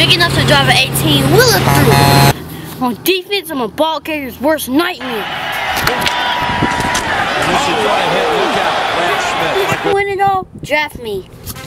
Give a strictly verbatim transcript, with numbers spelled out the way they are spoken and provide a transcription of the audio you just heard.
big enough to drive an eighteen wheeler through. On defense, I'm a ball carrier's worst nightmare. Win it all, draft me.